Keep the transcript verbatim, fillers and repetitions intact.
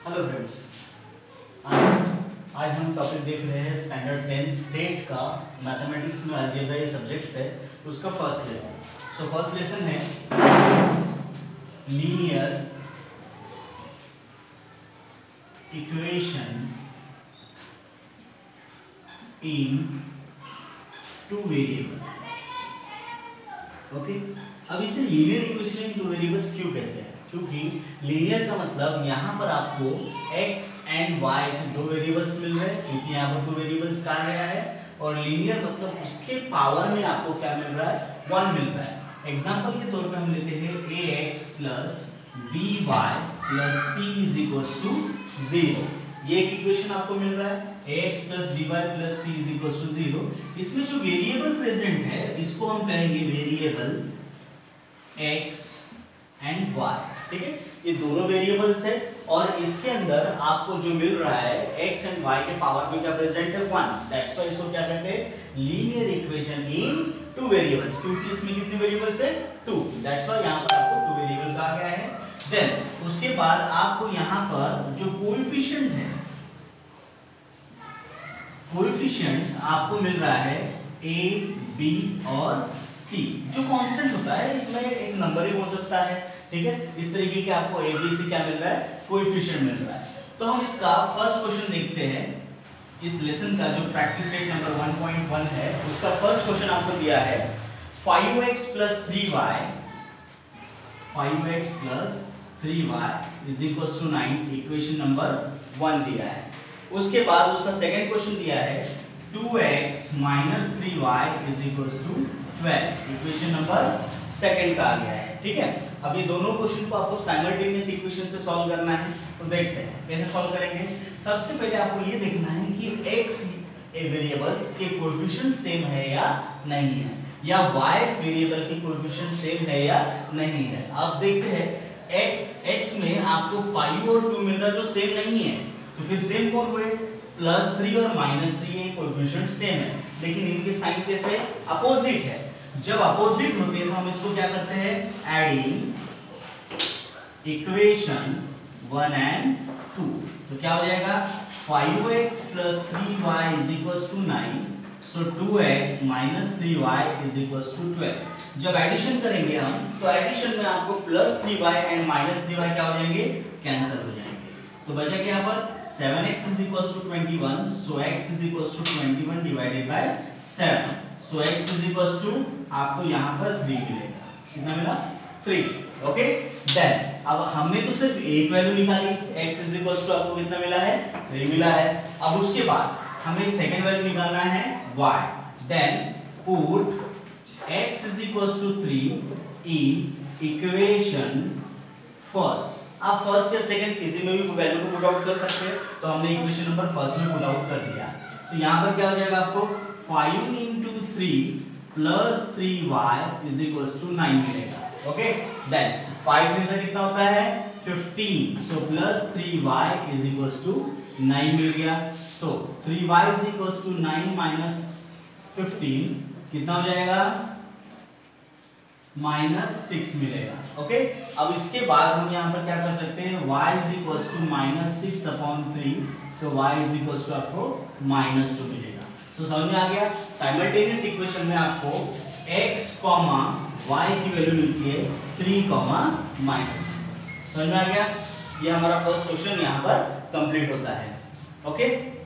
Hello friends, आज आज हम टॉपिक देख रहे हैं स्टैंडर्ड टेंथ स्टेट का मैथमेटिक्स में अलजेब्रा ये सब्जेक्ट्स है, उसका first lesson. So first lesson है linear equation in two variable. Okay, अब इसे linear equation in two variables क्यों कहते हैं? क्योंकि लीनियर का मतलब यहाँ पर आपको x एंड y से दो वेरिएबल्स मिल रहे हैं, क्योंकि यहाँ पर दो वेरिएबल्स कहा गया है। और लीनियर मतलब उसके पावर में आपको क्या मिल रहा है? वन मिल रहा है। एग्जांपल के तौर पे हम लेते हैं ax plus B Y plus C is equals to zero. ये एक इक्वेशन आपको मिल रहा है ax plus B Y plus C is equals to zero. इसमें जो वेरिएबल प्रेजेंट है इसको हम कहेंगे वेरिएबल x एंड y। ठीक है, ये दोनों वेरिएबल्स है और इसके अंदर आपको जो मिल रहा है x एंड y के पावर में क्या प्रेजेंट है? वन। दैट्स व्हाई इसको क्या कहते हैं? Linear equation in two variables, क्योंकि इसमें कितने वेरिएबल्स है? टू। दैट्स व्हाई यहां पर आपको टू वेरिएबल कहा गया है। देन उसके बाद आपको यहां पर जो कोएफिशिएंट है, कोएफिशिएंट आपको मिल रहा है a, b और c। जो कांस्टेंट होता है इसमें एक नंबर ही हो सकता है। ठीक है, इस तरीके के आपको a, b, c क्या मिल रहा है? कोएफिशिएंट मिल रहा है। तो हम इसका फर्स्ट क्वेश्चन देखते हैं। इस लेसन का जो practice set number one point one है उसका फर्स्ट क्वेश्चन आपको दिया है five X plus three Y five X plus three Y is equals to nine. Equation number one दिया है। उसके बाद उसका सेकंड क्वेश्चन दिया है two X minus three Y is equals to twelve. Equation number second का आ गया है। ठीक है, अब ये दोनों क्वेश्चन को आपको साइमल्टेनियस इक्वेशन से सॉल्व करना है। तो देखते हैं कैसे सॉल्व करेंगे। सबसे पहले आपको ये देखना है कि x वेरिएबल्स के कोएफिशिएंट सेम है या नहीं है, या y वेरिएबल के कोएफिशिएंट सेम है या नहीं है। अब देखते हैं x में आपको फाइव और टू मिल रहा जो सेम नहीं है, तो फिर सेम कौन हुए? प्लस थ्री और माइनस थ्री ये कोएफिशिएंट सेम है, लेकिन इनके साइन कैसे? अपोजिट है। जब अपोजिट होते हैं तो हम इसको क्या करते हैं? Adding equation one and two. तो क्या हो जाएगा? Five X plus three Y is equals to nine. So two X minus three Y is equals to twelve. जब एडिशन करेंगे हम तो एडिशन में आपको plus three Y and minus three Y क्या हो जाएंगे? कैंसिल हो जाएंगे। तो बचा क्या यहाँ पर? Seven X is equals to twenty one. So x is equals to twenty one divided by seven. So x is equals to आपको यहाँ पर थ्री मिलेगा। कितना मिला? थ्री। ओके, देन अब हमने तो सिर्फ एक वैल्यू निकाली, x इज इक्वल्स टू आपको कितना मिला है? थ्री मिला है। अब उसके बाद हमें सेकंड वैल्यू निकालना है y। Then put x is equals to three in equation first. आप फर्स्ट या सेकंड किसी में भी वैल्यू को पुट आउट कर सकते हैं, तो हमने इक्वेशन नंबर फर्स्ट में पुट आउट कर दिया। तो यहाँ पर क्या हो जाएगा आपको? Five into three plus three Y is equals to nine मिलेगा। ओके, देन फाइव थ्री से कितना होता है? Fifteen. So plus three Y is equals to nine मिल गया। So three Y is equals to nine minus fifteen कितना हो जाएगा? माइनस सिक्स मिलेगा। ओके, अब इसके बाद हम यहाँ पर क्या कर सकते हैं? y is equals to minus six upon three. So y is equals to आपको माइनस टू मिलेगा। सो समझ में आ गया? साइमल्टेनियस इक्वेशन में आपको x कॉमा y की वैल्यू मिलती है थ्री कॉमा माइनस। समझ में आ गया? ये हमारा फर्स्ट क्वेश्चन यहाँ पर कंप्लीट होता है। ओके।